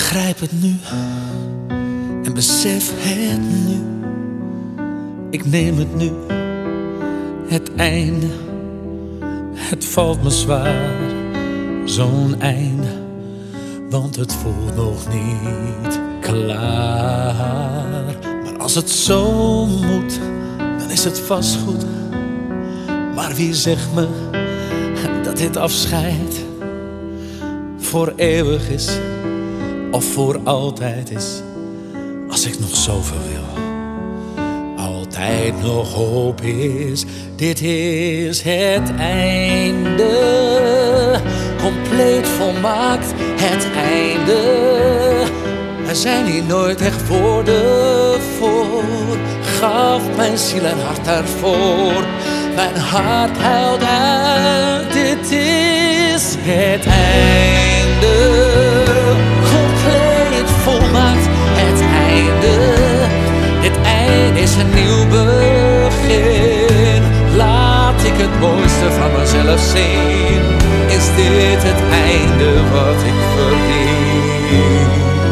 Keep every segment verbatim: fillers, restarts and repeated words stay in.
begrijp het nu en besef het nu. Ik neem het nu, het einde. Het valt me zwaar, zo'n einde, want het voelt nog niet klaar. Maar als het zo moet, dan is het vast goed. Maar wie zegt me dat dit afscheid voor eeuwig is of voor altijd is? Als ik nog zoveel wil, altijd nog hoop is. Dit is het einde, compleet volmaakt het einde. Er zijn hier nooit echt woorden voor. Gaf mijn ziel en hart daarvoor. Mijn hart huilt uit, dit is het einde. Compleet volmaakt het einde. Dit einde is een nieuw begin. Laat ik het mooiste van mezelf zien. Is dit het einde wat ik verdien?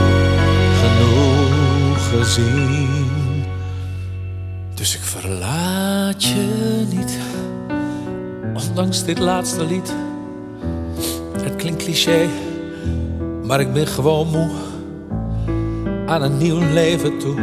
Genoeg gezien. Dus ik verlaat je niet, ondanks dit laatste lied. Het klinkt cliché, maar ik ben gewoon moe aan een nieuw leven toe.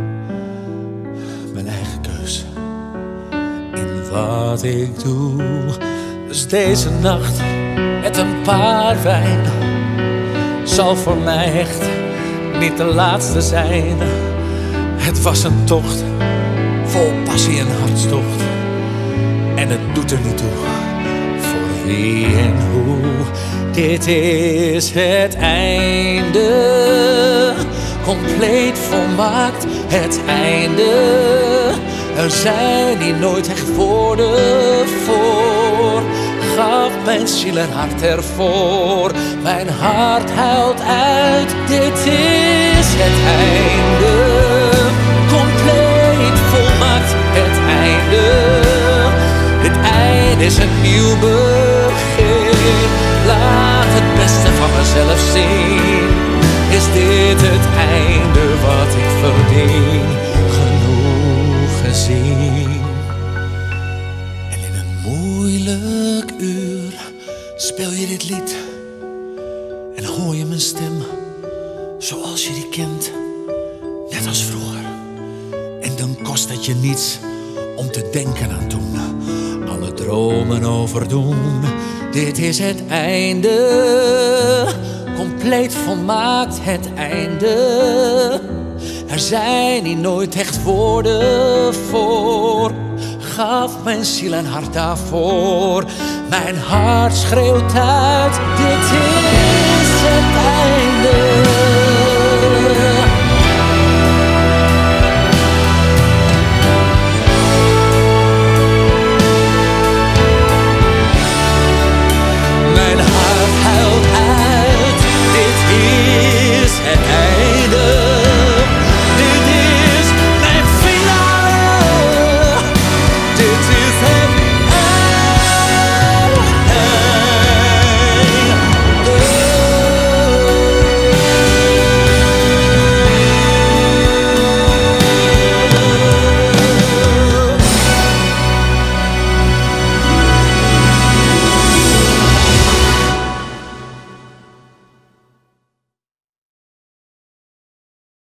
Mijn eigen keus in wat ik doe. Dus deze nacht met een paar wijn zal voor mij echt niet de laatste zijn. Het was een tocht vol passie en hartstocht. En het doet er niet toe voor wie en hoe. Dit is het einde, compleet volmaakt het einde. Er zijn hier nooit echt woorden voor. Gaf mijn ziel en hart ervoor. Mijn hart huilt uit, dit is het einde. Compleet volmaakt het einde. Dit einde is een nieuw begin. Laat het beste van mezelf zien. Is dit het einde wat ik verdien? Genoeg gezien. En in een moeilijk uur speel je dit lied. En hoor je mijn stem zoals je die kent, net als vroeger. En dan kost het je niets om te denken aan toen. Alle dromen overdoen. Dit is het einde, compleet volmaakt het einde. Er zijn hier nooit echt woorden voor. Gaf mijn ziel en hart daarvoor. Mijn hart schreeuwt uit, dit is het einde.